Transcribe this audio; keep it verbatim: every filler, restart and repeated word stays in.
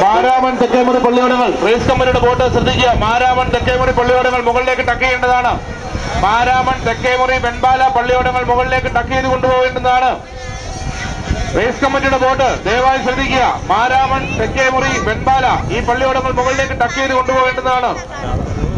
മാരാമൺ തെക്കേമുറി പള്ളിയോടങ്ങൾ റേസ് കമ്പനിയുടെ ബോട്ട് ശ്രദ്ധിക്കുക. മാരാമൺ തെക്കേമുറി പള്ളിയോടങ്ങൾ മുകളിലേക്ക് ടക്ക് ചെയ്യേണ്ടതാണ്. മാരാമൺ തെക്കേമുറി വെൺപാല പള്ളിയോടങ്ങൾ മുകളിലേക്ക് ടക്ക് ചെയ്ത് കൊണ്ടുപോകേണ്ടതാണ്. റേസ് കമ്മിറ്റിയുടെ ബോട്ട് ദയവായി ശ്രദ്ധിക്കുക. മാരാമൺ തെക്കേമുറി വെൺപാല ഈ പള്ളിയോടങ്ങൾ മുകളിലേക്ക് ടക്ക് ചെയ്ത് കൊണ്ടുപോകേണ്ടതാണ്.